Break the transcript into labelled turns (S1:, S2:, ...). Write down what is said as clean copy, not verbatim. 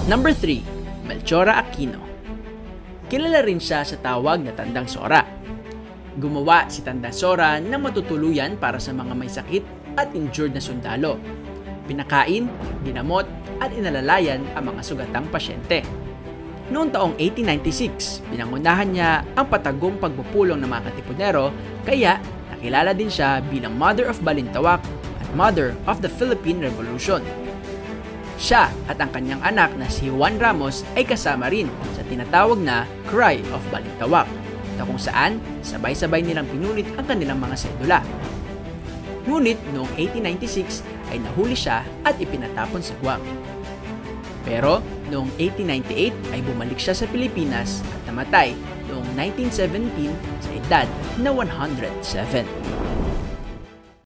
S1: Number 3. Melchora Aquino. Kilala rin siya sa tawag na Tandang Sora. Gumawa si Tandang Sora ng matutuluyan para sa mga may sakit at injured na sundalo. Pinakain, ginamot, at inalalayan ang mga sugatang pasyente. Noong taong 1896, pinangunahan niya ang patagong pagpupulong ng mga katipunero, kaya nakilala din siya bilang Mother of Balintawak at Mother of the Philippine Revolution. Siya at ang kanyang anak na si Juan Ramos ay kasama rin sa tinatawag na Cry of Balintawak, na kung saan sabay-sabay nilang pinulit ang kanilang mga sedula. Ngunit noong 1896 ay nahuli siya at ipinatapon sa Guam. Pero noong 1898 ay bumalik siya sa Pilipinas at namatay noong 1917 sa edad na 107.